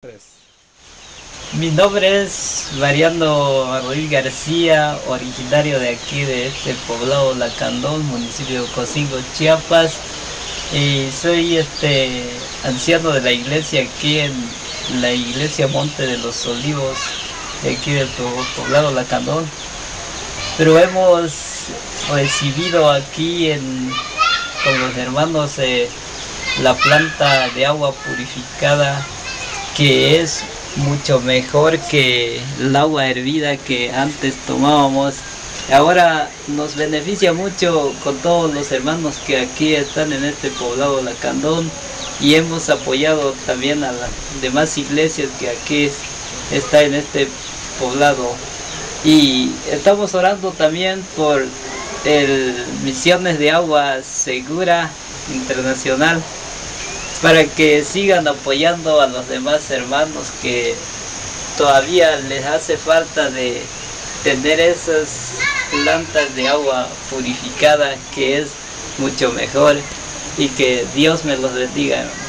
Tres. Mi nombre es Mariano Ruiz García, originario de aquí, de este poblado Lacandón, municipio de Ocosingo, Chiapas. Y soy anciano de la iglesia aquí en la iglesia Monte de los Olivos, de aquí del poblado Lacandón. Pero hemos recibido aquí con los hermanos la planta de agua purificada, que es mucho mejor que el agua hervida que antes tomábamos. Ahora nos beneficia mucho con todos los hermanos que aquí están en este poblado Lacandón, y hemos apoyado también a las demás iglesias que aquí está en este poblado. Y estamos orando también por el Misiones de Agua Segura Internacional, para que sigan apoyando a los demás hermanos que todavía les hace falta de tener esas plantas de agua purificada, que es mucho mejor. Y que Dios me los bendiga.